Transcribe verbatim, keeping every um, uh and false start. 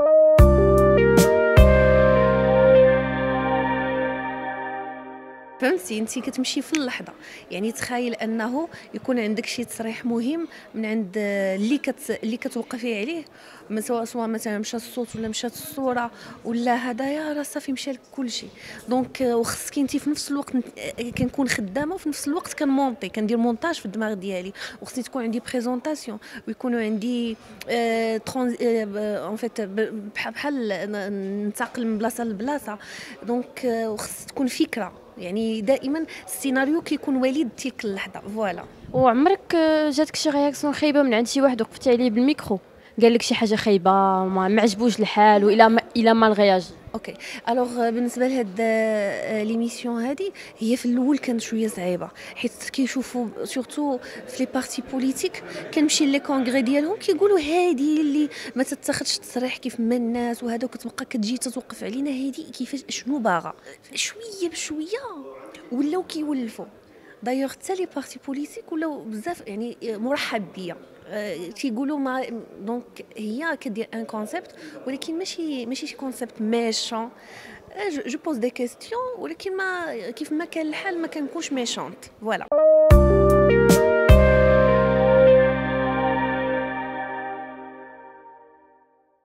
فهمتي انت كتمشي في اللحظه، يعني تخيل انه يكون عندك شي تصريح مهم من عند اللي كت اللي كتوقفي عليه، سواء سواء مثلا مشى الصوت ولا مشات الصوره ولا هدايا، راه صافي مشى لك كلشي. دونك وخصك انت في نفس الوقت كنكون خدامه وفي نفس الوقت كنمونطي كندير مونتاج في الدماغ ديالي، وخصني تكون عندي بريزونطاسيون ويكونوا عندي آه ترانز اون فيت بحال بحال ننتقل من بلاصه لبلاصه. دونك وخص تكون فكره، يعني دائما السيناريو كيكون وليد تلك اللحظه. فوالا. وعمرك جاتك شي رياكسيون خايبه من عند شي واحد وقفتي عليه بالميكرو قال لك شي حاجه خايبه ما, ما عجبوش الحال والى ما الى ما الغياج؟ اوكي الوغ بالنسبه لهاد ليميسيون هادي، هي في الاول كانت شويه صعيبه، حيت كيشوفوا سورتو في لي بارتي بوليتيك كنمشي لي كونغري ديالهم كيقولوا هادي اللي ما تتاخذش تصريح كيف ما الناس وهذا، وكتبقى كتجي تتوقف علينا هادي كيفاش شنو باغا. شويه بشويه ولاو كيولفوا. دايوغ حتى لي بارتي بوليتيك ولاو بزاف يعني مرحب بيا، تيقولوا ما. دونك هي كدير ان كونسيبت، ولكن ماشي ماشي شي كونسيبت ميشون. جو بوز دي كيستيون، ولكن ما كيف ما كان الحال ما كنكونش ميشونت. فوالا.